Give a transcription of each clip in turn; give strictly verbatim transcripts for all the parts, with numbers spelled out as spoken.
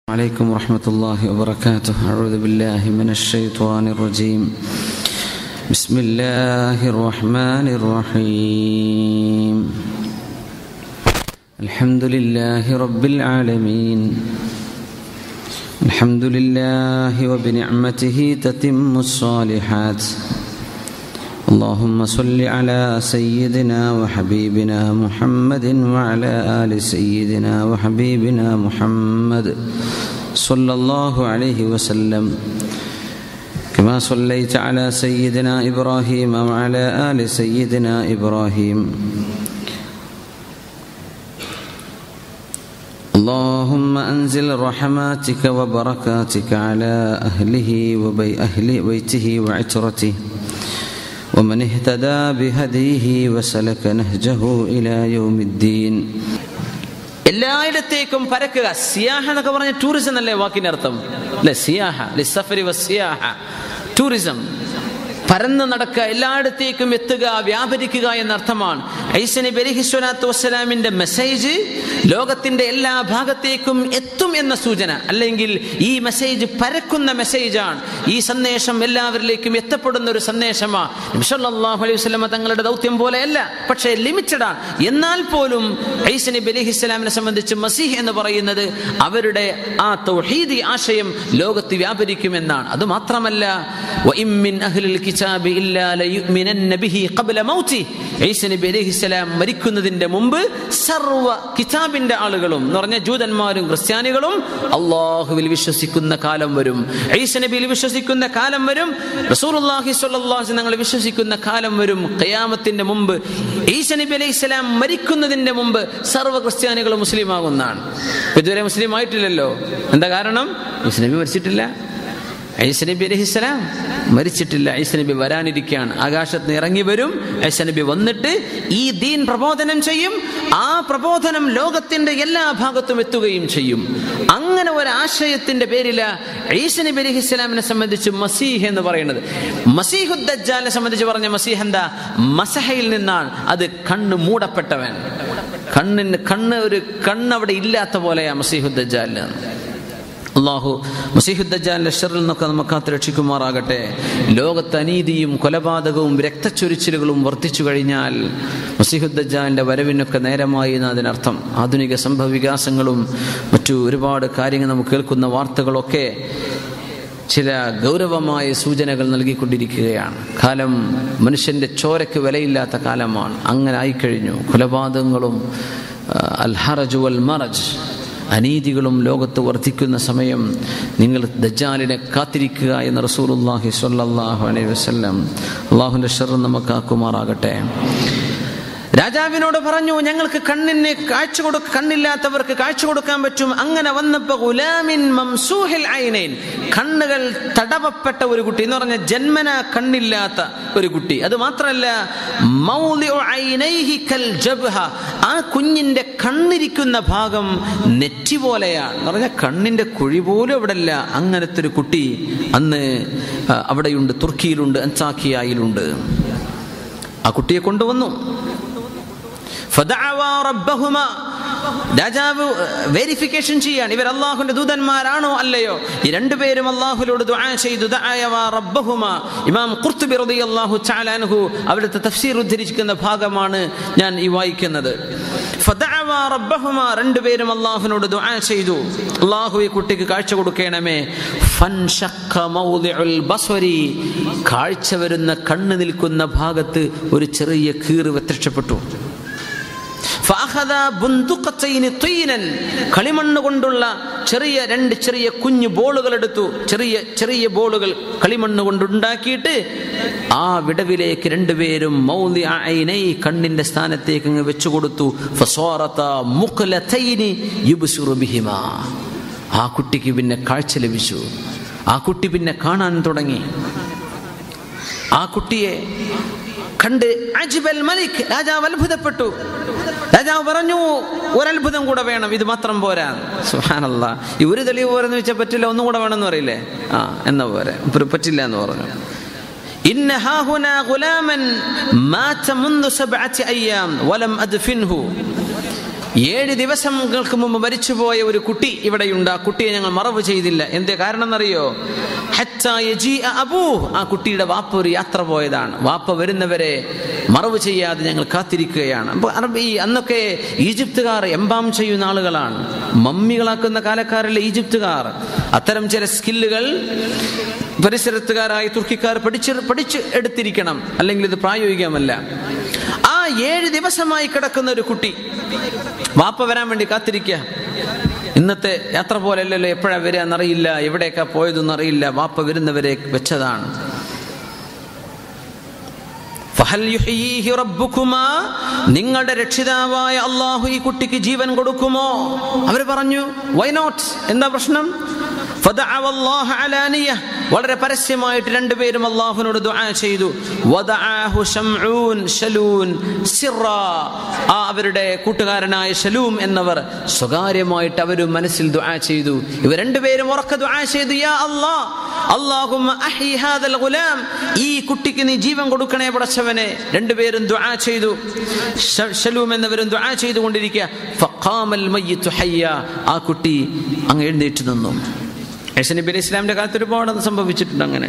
عليكم ورحمة الله وبركاته. أعوذ بالله من الشيطان الرجيم. بسم الله الرحمن الرحيم. الحمد لله رب العالمين. الحمد لله وبنعمته تتم الصالحات. اللهم صل على سيدنا وحبيبنا محمد وعلى آل سيدنا وحبيبنا محمد صلى الله عليه وسلم كما صليت على سيدنا إبراهيم وعلى آل سيدنا إبراهيم. اللهم أنزل رحماتك وبركاتك على أهله وبأهل بيته وعترته ومن اهتدى بهديه وسلك نهجه إلى يوم الدين. എല്ലായിടത്തേക്കും പരക്കുക. സിയാഹ എന്നൊക്കെ പറഞ്ഞ ടൂറിസം എന്നല്ലേ വാക്കിന്റെ അർത്ഥം അല്ലെ? സിയാഹ ലിസ്സഫരി വസ്സിയാഹ, ടൂറിസം, പരന്ന് നടക്കുക, എല്ലായിടത്തേക്കും എത്തുക, വ്യാപരിക്കുക എന്നർത്ഥമാണ്. ഈസാ നബി അലൈഹിസ്സലാത്തു വസ്സലാമിന്റെ മെസ്സേജ് ലോകത്തിന്റെ എല്ലാ ഭാഗത്തേക്കും എത്തും എന്ന സൂചന, അല്ലെങ്കിൽ ഈ മെസ്സേജ് പരക്കുന്ന മെസ്സേജാണ്. ഈ സന്ദേശം എല്ലാവരിലേക്കും എത്തപ്പെടുന്ന ഒരു സന്ദേശമാണ്. നബി സല്ലല്ലാഹു അലൈഹി വസല്ലം തങ്ങളുടെ ദൗത്യം പോലെയല്ല, പക്ഷേ ലിമിറ്റഡ് ആണ്. എന്നാൽ പോലും ഈസാ നബി അലൈഹിസ്സലാമിനെ സംബന്ധിച്ച് മസീഹ് എന്ന് പറയുന്നത് അവരുടെ ആ തൗഹീദി ആശയം ലോകത്ത് വ്യാപരിക്കുമെന്നാണ്. അത് മാത്രമല്ല, വഇൻ മിൻ അഹ്ലിൽ കിതാബി ഇല്ലാ ലയുമിനന്ന ബിഹി ഖബ്ല മൗതി. ഈസാ നബി അലൈഹിസ്സലാം മരിക്കുന്നതിന്റെ മുമ്പ് സർവ്വ കിതാബിന്റെ ആളുകളും എന്ന് പറഞ്ഞ ജൂതന്മാരും ക്രിസ്ത്യാനികളും അല്ലാഹുവിൽ വിശ്വസിക്കുന്ന കാലം വരും, ഈസാ നബിയിൽ വിശ്വസിക്കുന്ന കാലം വരും, റസൂലുള്ളാഹി സ്വല്ലല്ലാഹു അലൈഹി വസല്ലം തങ്ങൾ വിശ്വസിക്കുന്ന കാലം വരും. ഖിയാമത്തിന്റെ മുമ്പ്, ഈസാ നബി അലൈഹിസ്സലാം മരിക്കുന്നതിന്റെ മുമ്പ് സർവ്വ ക്രിസ്ത്യാനികളും മുസ്ലിം ആകുന്നതാണ്. ഇതുവരെ മുസ്ലിം ആയിട്ടില്ലല്ലോ. എന്താ കാരണം? ഈസാ നബി മരിച്ചിട്ടില്ല. ഈസാ നബി അലൈഹിസ്സലാം മരിച്ചിട്ടില്ല. ഈസാ നബി വരാനിരിക്കുകയാണ്. ആകാശത്ത് നിന്ന് ഇറങ്ങി വരും. ഈസാ നബി വന്നിട്ട് ഈ ദീൻ പ്രബോധനം ചെയ്യും. ആ പ്രബോധനം ലോകത്തിന്റെ എല്ലാ ഭാഗത്തും എത്തുകയും ചെയ്യും. അങ്ങനെ ഒരു ആശയത്തിന്റെ പേരില് ഈസാ നബി അലൈഹിസ്സലാമിനെ സംബന്ധിച്ച് മസീഹ് എന്ന് പറയുന്നത്. മസീഹുദ് ദജ്ജാലിനെ സംബന്ധിച്ച് പറഞ്ഞ മസീഹ് എന്താ? മസഹയിൽ നിന്നാണ്. അത് കണ്ണ് മൂടപ്പെട്ടവൻ. കണ്ണിന് കണ്ണ് ഒരു കണ്ണ് അവിടെ ഇല്ലാത്ത പോലെയാ മസീഹുദ് ദജ്ജാലിന്. അള്ളാഹു മസീഹുദ് ദജ്ജാലിന്റെ ശർറിൽ നിന്നൊക്കെ നമുക്ക് കാത്ത് രക്ഷിക്കുമാറാകട്ടെ. ലോകത്ത് അനീതിയും കൊലപാതകവും രക്തച്ചൊരിച്ചിലുകളും വർദ്ധിച്ചു കഴിഞ്ഞാൽ മസീഹുദ് ദജ്ജാലിന്റെ വരവിനൊക്കെ നേരമായി എന്ന് അതിനർത്ഥം. ആധുനിക സംഭവ വികാസങ്ങളും മറ്റു ഒരുപാട് കാര്യങ്ങൾ നമുക്ക് കേൾക്കുന്ന വാർത്തകളൊക്കെ ചില ഗൗരവമായ സൂചനകൾ നൽകിക്കൊണ്ടിരിക്കുകയാണ്. കാലം മനുഷ്യന്റെ ചോരയ്ക്ക് വിലയില്ലാത്ത കാലമാണ്. അങ്ങനെ ആയിക്കഴിഞ്ഞു. കൊലപാതകങ്ങളും അൽ ഹറജ് വൽ മറജ്, അനീതികളും ലോകത്ത് വർദ്ധിക്കുന്ന സമയം നിങ്ങൾ ദജ്ജാലിനെ കാത്തിരിക്കുക എന്ന് റസൂലുള്ളാഹി സ്വല്ലല്ലാഹു അലൈഹി വസല്ലം. അല്ലാഹുവിന്റെ ശർറ് നമുക്ക് ആക്കുമാറാകട്ടെ. രാജാവിനോട് പറഞ്ഞു, ഞങ്ങൾക്ക് കണ്ണിന് കാഴ്ച കൊടുക്ക കണ്ണില്ലാത്തവർക്ക് കാഴ്ച കൊടുക്കാൻ പറ്റും. അങ്ങനെ വന്നപ്പോ ഗുലാമിൻ മംസൂഹിൽ ഐനൈൻ, കണ്ണുകൾ തടവപ്പെട്ട ഒരു കുട്ടി എന്ന് പറഞ്ഞ ജന്മന കണ്ണില്ലാത്ത ഒരു കുട്ടി. അത് മാത്രമല്ല, മൗദിഉ ഐനൈഹി കൽ ജബ്ഹ, ആ കുഞ്ഞിന്റെ കണ്ണിരിക്കുന്ന ഭാഗം നെറ്റി പോലെയാണ് എന്ന് പറഞ്ഞ കണ്ണിന്റെ കുഴി പോലും അവിടെ ഇല്ല. അങ്ങനത്തെ ഒരു കുട്ടി അന്ന് അവിടെയുണ്ട്, തുർക്കിയിലുണ്ട്, അൻതാക്കിയയിലുണ്ട്. ആ കുട്ടിയെ കൊണ്ടുവന്നു. രാജാവ് വെരിഫിക്കേഷൻ ചെയ്യാൻ ഇവർ അള്ളാഹുവിന്റെ ദൂതന്മാരാണോ അല്ലയോ. ഈ രണ്ടുപേരും അള്ളാഹുവിനോട് ദുആ ചെയ്തു. ഇമാം ഖുർത്തുബി റളിയല്ലാഹു തആല അൻഹു അവിടുത്തെ തഫ്സീർ ഉദ്ധരിക്കുന്ന ഭാഗമാണ് ഞാൻ ഈ വായിക്കുന്നത്. രണ്ടുപേരും അള്ളാഹുവിനോട് ദുആ ചെയ്തു, അള്ളാഹു ഈ കുട്ടിക്ക് കാഴ്ച കൊടുക്കണമേ. കാഴ്ച വരുന്ന കണ്ണ് നിൽക്കുന്ന ഭാഗത്ത് ഒരു ചെറിയ കീറ് പ്രത്യക്ഷപ്പെട്ടു. കളിമണ്ണ് കൊണ്ടുള്ള ചെറിയ രണ്ട് ചെറിയ കുഞ്ഞു ബോളുകൾ എടുത്തു. ചെറിയ ചെറിയ ബോളുകൾ കളിമണ്ണ് കൊണ്ടുണ്ടാക്കിയിട്ട് ആ വിടവിലേക്ക് രണ്ടുപേരും കണ്ണിന്റെ സ്ഥാനത്തേക്ക് അങ്ങ് വെച്ചു കൊടുത്തു. ആ കുട്ടിക്ക് പിന്നെ കാഴ്ച ലഭിച്ചു. ആ കുട്ടി പിന്നെ കാണാൻ തുടങ്ങി. ആ കുട്ടിയെ കണ്ട് അജ്ബൽ മലിക്, രാജാവ് അത്ഭുതപ്പെട്ടു. രാജാവ് പറഞ്ഞു, ഒരത്ഭുതം കൂടെ വേണം, ഇത് മാത്രം പോരാ. സുബ്ഹാനല്ലാഹ്, ഈ ഒരു തെളിവ് പോരെന്ന് വെച്ചാൽ പറ്റില്ല, ഒന്നും കൂടെ വേണമെന്ന് പറയില്ലേ? ആ എന്നാ പോരെ, പറ്റില്ല എന്ന് പറഞ്ഞു. ഇന്ന ഹാഹുനാ ഗുലാമൻ മാത മുൻദു സബ്അത്തി അയ്യാം വലം അദ്ഫിൻഹു. ഏഴ് ദിവസങ്ങൾക്ക് മുമ്പ് മരിച്ചുപോയ ഒരു കുട്ടി ഇവിടെയുണ്ട്. ആ കുട്ടിയെ ഞങ്ങൾ മറവ് ചെയ്തില്ല. എന്തേ കാരണം എന്നറിയോ? ആ കുട്ടിയുടെ വാപ്പ ഒരു യാത്ര പോയതാണ്. വാപ്പ വരുന്നവരെ മറവ് ചെയ്യാതെ ഞങ്ങൾ കാത്തിരിക്കുകയാണ്. അപ്പൊ അറബി അന്നൊക്കെ ഈജിപ്തുകാർ എംബാം ചെയ്യുന്ന ആളുകളാണ്, മമ്മികളാക്കുന്ന കാലക്കാരല്ല ഈജിപ്തുകാർ. അത്തരം ചില സ്കില്ലുകൾ പരിസരത്തുകാരായ തുർക്കിക്കാർ പഠിച്ച് പഠിച്ച് എടുത്തിരിക്കണം, അല്ലെങ്കിൽ ഇത് പ്രായോഗികമല്ല. ആ ഏഴ് ദിവസമായി കിടക്കുന്ന ഒരു കുട്ടി വാപ്പ വരാൻ വേണ്ടി കാത്തിരിക്കുക. ഇന്നത്തെ യാത്ര പോലെ അല്ലല്ലോ, എപ്പോഴാ വരിക എന്നറിയില്ല, എവിടേക്കാ പോയതെന്ന് അറിയില്ല. വാപ്പ വരുന്നവരെ വെച്ചതാണ്. നിങ്ങളുടെ രക്ഷിതാവായ അള്ളാഹു ഈ കുട്ടിക്ക് ജീവൻ കൊടുക്കുമോ? അവർ പറഞ്ഞു വൈ നോട്ട്, എന്താ പ്രശ്നം? വളരെ പരസ്യമായിട്ട് രണ്ടുപേരും അള്ളാഹുവിനോട് ദുആ ചെയ്തു. ആ അവരുടെ കൂട്ടുകാരനായ ശലൂം എന്നവർ സ്വകാര്യമായിട്ട് അവരും മനസ്സിൽ ദുആ ചെയ്തു. ഇവർ രണ്ടുപേരും ഉറക്കെ ദുആ ചെയ്തു, യാ അല്ലാഹ്, അല്ലാഹുമ്മ അഹ്യി ഹാദൽ ഗുലാം, ഈ കുട്ടിക്ക് നീ ജീവൻ കൊടുക്കണേ പടച്ചവനെ. രണ്ടുപേരും ദുആ ചെയ്തു. ശലൂം എന്നവരും ദുആ ചെയ്തുകൊണ്ടിരിക്കുക. ഫഖാമൽ മയ്യിതു ഹയ്യ, ആ കുട്ടി അങ്ങ് എഴുന്നേറ്റ് നിന്നു. ഈസാ നബി അലൈഹി ഇസ്ലാമിന്റെ കാലത്ത് ഒരുപാട് സംഭവിച്ചിട്ടുണ്ട്. അങ്ങനെ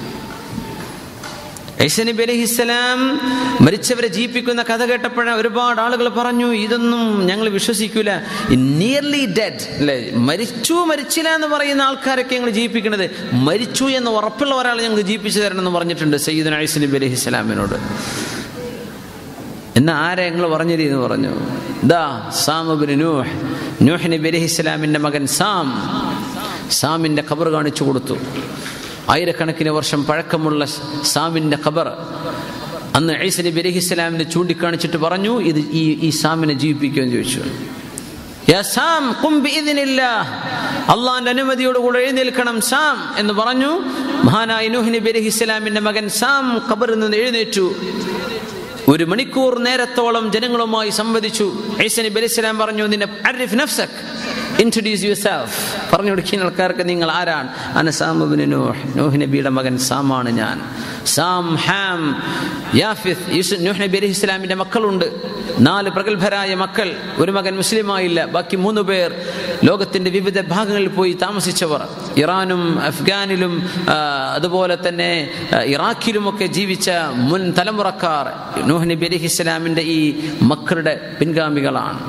ഈസാ നബി അലൈഹിസ്സലാം മരിച്ചവരെ ജീവിപ്പിക്കുന്ന കഥ കേട്ടപ്പോഴാണ് ഒരുപാട് ആളുകൾ പറഞ്ഞു, ഇതൊന്നും ഞങ്ങൾ വിശ്വസിക്കൂല. നിയർലി ഡെഡ് അല്ലെ, മരിച്ചു മരിച്ചില്ല എന്ന് പറയുന്ന ആൾക്കാരൊക്കെ ഞങ്ങൾ ജീവിപ്പിക്കുന്നത്, മരിച്ചു എന്ന് ഉറപ്പുള്ള ഒരാൾ ഞങ്ങൾ ജീവിപ്പിച്ചു തരണം എന്ന് പറഞ്ഞിട്ടുണ്ട് സയ്യിദുനാ ഈസാ നബി അലൈഹിസ്സലാമിനോട്. എന്നാ ആരെ ഞങ്ങൾ പറഞ്ഞിരി എന്ന് പറഞ്ഞു. ദാ സാം ഇബ്നു നൂഹ്, നൂഹ് നബി അലൈഹിസ്സലാമിന്റെ മകൻ സാം. സാമിന്റെ ഖബർ കാണിച്ചു കൊടുത്തു. ആയിരക്കണക്കിന് വർഷം പഴക്കമുള്ള സാമിന്റെ ഖബർ അന്ന് ഈസാ നബി അലൈഹിസ്സലാമിനെ ചൂണ്ടിക്കാണിച്ചിട്ട് പറഞ്ഞു, ഇത് ഈ ഈ സാമിനെ ജീവിപ്പിക്കുമെന്ന് ചോദിച്ചു. യാ സാം ഖും ബിഇദ്നില്ലാഹ്, അള്ളാഹുവിന്റെ അനുമതിയോടുകൂടെ എഴുന്നേൽക്കണം സാം എന്ന് പറഞ്ഞു. മഹാനായ നൂഹ് നബി അലൈഹിസ്സലാമിന്റെ മകൻ സാം ഖബറിൽ നിന്ന് എഴുന്നേറ്റു. ഒരു മണിക്കൂർ നേരത്തോളം ജനങ്ങളുമായി സംവദിച്ചു. ഈസാ നബി അലൈഹിസ്സലാം പറഞ്ഞു, നിന്നെ അരിഫ് നഫ്സക്, ഇൻട്രൊഡ്യൂസ് യുവർസെൽഫ്, പറഞ്ഞു കൊടുക്കുന്ന ആൾക്കാർക്ക് നിങ്ങൾ ആരാണ്? അന സാം ഇബ്നു നൂഹ്, നൂഹ് നബിയുടെ മകൻ സാമാണ് ഞാൻ. Sam, Ham, യാഫിത്ത്. നൂഹ് നബി അലൈഹി ഇസ്ലാമിന്റെ മക്കളുണ്ട്, നാല് പ്രഗത്ഭരായ മക്കൾ. ഒരു മകൻ മുസ്ലിമായില്ല, ബാക്കി മൂന്ന് പേർ ലോകത്തിന്റെ വിവിധ ഭാഗങ്ങളിൽ പോയി താമസിച്ചവർ. ഇറാനും അഫ്ഗാനിലും അതുപോലെ തന്നെ ഇറാഖിലുമൊക്കെ ജീവിച്ച മുൻ തലമുറക്കാർ നൂഹ് നബി അലൈഹി ഇസ്ലാമിന്റെ ഈ മക്കളുടെ പിൻഗാമികളാണ്.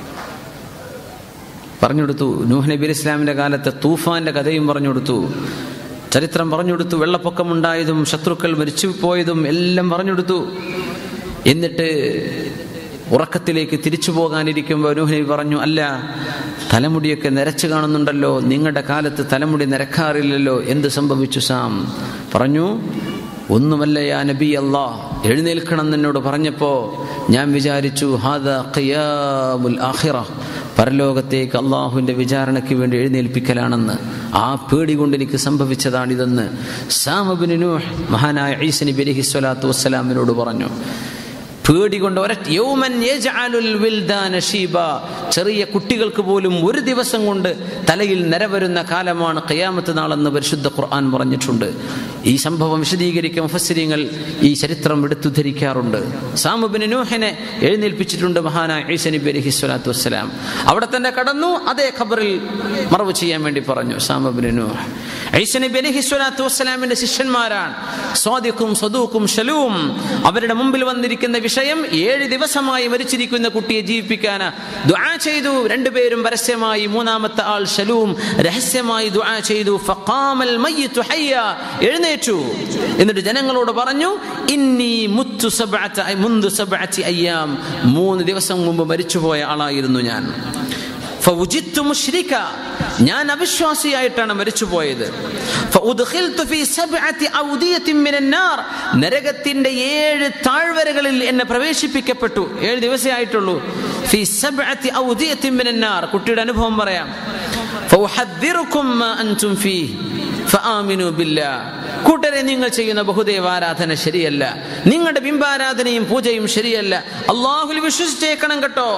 പറഞ്ഞു കൊടുത്തു. നൂഹ് നബി അലൈഹി ഇസ്ലാമിന്റെ കാലത്തെ തൂഫാന്റെ കഥയും പറഞ്ഞു കൊടുത്തു, ചരിത്രം പറഞ്ഞു കൊടുത്തു, വെള്ളപ്പൊക്കമുണ്ടായതും ശത്രുക്കൾ മരിച്ചു പോയതും എല്ലാം പറഞ്ഞു കൊടുത്തു. എന്നിട്ട് ഉറക്കത്തിലേക്ക് തിരിച്ചു പോകാനിരിക്കുമ്പോൾ നൂഹ് നബി പറഞ്ഞു, അല്ല, തലമുടിയൊക്കെ നിരച്ചു കാണുന്നുണ്ടല്ലോ, നിങ്ങളുടെ കാലത്ത് തലമുടി നിരക്കാറില്ലല്ലോ, എന്ത് സംഭവിച്ചു സാം? പറഞ്ഞു, ഒന്നുമല്ല യാ നബി അല്ലാഹ്, എഴുന്നേൽക്കണം എന്നോട് പറഞ്ഞപ്പോ ഞാൻ വിചാരിച്ചു ഹാദാ ഖിയാമുൽ ആഖിറ, പരലോകത്തേക്ക് അള്ളാഹുവിന്റെ വിചാരണയ്ക്ക് വേണ്ടി എഴുന്നേൽപ്പിക്കലാണെന്ന്. ആ പേടി കൊണ്ട് എനിക്ക് സംഭവിച്ചതാണിതെന്ന് സാം ഇബ്നു നൂഹ് മഹാനായ ഈസാ നബി അലൈഹി സ്വലാത്തു വസ്സലാമിനോട് പറഞ്ഞു. പേടി കൊണ്ട് ഒരൊറ്റ യൗമൻ യജ്അലുൽ വിൽദാന ശീബ, ചെറിയ കുട്ടികൾക്ക് പോലും ഒരു ദിവസം കൊണ്ട് തലയിൽ നിരവരുന്ന കാലമാണ് ഖിയാമത്ത് നാളെന്ന് പരിശുദ്ധ ഖുർആൻ പറഞ്ഞിട്ടുണ്ട്. ഈ സംഭവം വിശദീകരിക്കാൻ മുഫസ്സിരീങ്ങൾ ഈ ചരിത്രം എടുത്തുദ്ധരിക്കാറുണ്ട്. സാം ഇബ്നു നൂഹിനെ എഴുന്നേൽപ്പിച്ചിട്ടുണ്ട് മഹാനായ ഈസാ നബി അലൈഹി സ്വലാത്തു വസ്സലാം. അവിടെ തന്നെ കടന്നു, അതേ ഖബറിൽ മറവ് ചെയ്യാൻ വേണ്ടി പറഞ്ഞു സാം ഇബ്നു നൂഹ്. ഈസാ നബി അലൈഹി സ്വലാത്തു വസ്സലാമിന്റെ ശിഷ്യന്മാരാണ് സ്വാദിഖും സദൂഖും ശലൂം. അവരുടെ മുമ്പിൽ വന്നിരിക്കുന്ന വിഷയം ഏഴ് ദിവസമായി മരിച്ചിരിക്കുന്ന കുട്ടിയെ ജീവിപ്പിക്കാന് ദുആ ചെയ്തു. രണ്ടുപേരും പരസ്യമായി, മൂന്നാമത്തെ ആൾ ശലൂം രഹസ്യമായി ദുആ ചെയ്തു. ഫഖാമൽ മയ്യിതു ഹയ്യ, എഴുന്നേറ്റു. എന്നിട്ട് ജനങ്ങളോട് പറഞ്ഞു, ഇന്നി മുത്തു സബ്അത മുൻദു സബ്അതി അയ്യാം, മൂന്ന് ദിവസം മുമ്പ് മരിച്ചുപോയ ആളായിരുന്നു ഞാൻ. ഫവുജിത്തു മുശ്രിക, ഞാൻ അവിശ്വാസിയായിട്ടാണ് മരിച്ചുപോയത്. ഫഉദ്ഖിൽതു ഫീ സബ്അതി ഔദിയത്തിൻ മിനൻ നാർ, നരകത്തിന്റെ ഏഴ് താഴ്വരകളിൽ എന്നെ പ്രവേശിപ്പിക്കപ്പെട്ടു. ഏഴ് ദിവസമേ ആയിട്ടുള്ളൂ. ഫീ സബ്അതി ഔദിയത്തിൻ മിനൻ നാർ, കുട്ടിയുടെ അനുഭവം പറയാം. ഫഉഹദ്ദിറുകും മാ അൻതും ഫീഹി ഫആമിനു ബില്ലാഹ്, കൂട്ടരെ നിങ്ങൾ ചെയ്യുന്ന ബഹുദൈവാരാധന ശരിയല്ല, നിങ്ങളുടെ ബിംബാരാധനയും പൂജയും ശരിയല്ല, അല്ലാഹുവിൽ വിശ്വസിച്ചേക്കണം കേട്ടോ.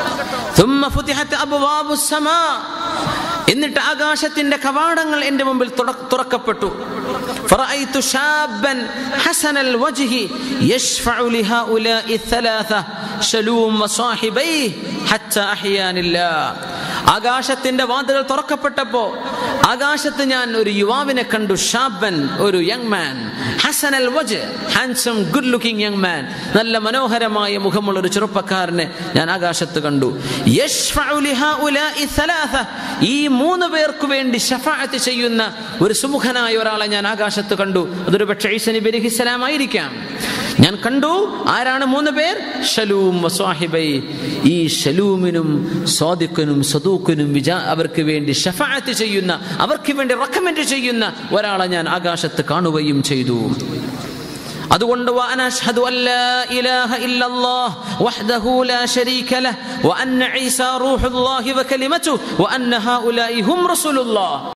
ثم فتحت أبواب السماء, എന്നിട്ട് ആകാശത്തിന്റെ കവാടങ്ങൾ എൻ്റെ മുമ്പിൽ തുറക്കപ്പെട്ടു. فرأيت شابا حسن الوجه يشفع لهؤلاء الثلاثة شلوم وصاحبيه ഹത്താ അഹ്യാനില്ലാഹ്. ആകാശത്തിന്റെ വാതിലുകൾ തുറക്കപ്പെട്ടപ്പോ ആകാശത്ത് ഞാൻ ഒരു യുവാവിനെ കണ്ടു. ഷാബൻ, ഒരു യങ് മാൻ, ഹസനൽ വജ്ഹ്, handsome good looking young man, നല്ല മനോഹരമായ മുഖമുള്ള ഒരു ചെറുപ്പക്കാരനെ ഞാൻ ആകാശത്ത് കണ്ടു. യശ്ഫഉ ലിഹഉലാഇ സലാസ, ഈ മൂന്ന് പേർക്ക് വേണ്ടി ശഫാഅത്ത് ചെയ്യുന്ന ഒരു സുമുഖനായ ഒരാളെ ഞാൻ ആകാശത്ത് കണ്ടു. അതൊരു പക്ഷേ ഈസാ നബി അലൈഹിസ്സലാം ആയിരിക്കാം. ഞാൻ കണ്ടു. ആരാണ് മൂന്ന് പേർ? ശലൂം വസ്വാഹിബൈ. ഈ ശലൂമിനും സ്വാദിഖിനും സദൂഖിനും വിജാ അവർക്ക് വേണ്ടി ശഫാഅത്ത് ചെയ്യുന്ന, അവർക്ക് വേണ്ടി റെക്കമെൻഡ് ചെയ്യുന്ന ഒരാളെ ഞാൻ ആകാശത്ത് കാണുകയും ചെയ്തു. അതുകൊണ്ട് വഅന അശ്ഹദു അല്ലാ ഇലാഹ ഇല്ലല്ലാഹ് വഹ്ദഹു ലാ ശരീക ലഹ് വഅന്ന ഈസാ റൂഹുല്ലാഹി വകലിമതുഹു വഅന്ന ഹഉലാഇ ഹും റസൂലുള്ളാഹ്.